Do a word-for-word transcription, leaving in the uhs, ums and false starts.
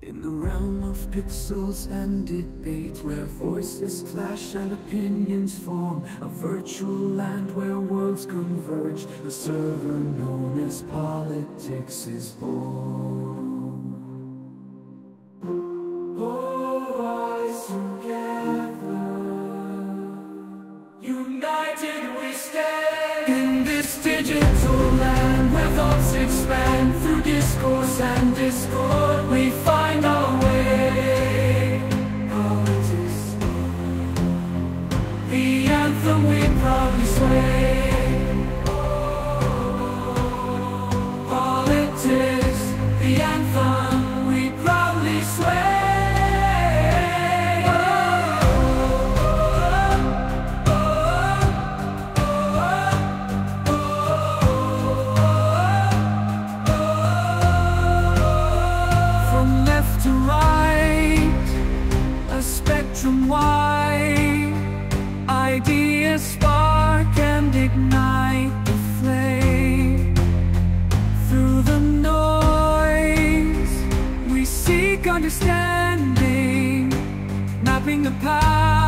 In the realm of pixels and debate, where voices clash and opinions form, a virtual land where worlds converge, the server known as politics is born. All rise together, united we stand. In this digital land where thoughts expand, through discourse and discord we find our way. Politics, the anthem we proudly sway. Politics, the anthem we proudly sway. From left to right, a spectrum wide, ideas spark and ignite the flame. Through the noise, we seek understanding, mapping the path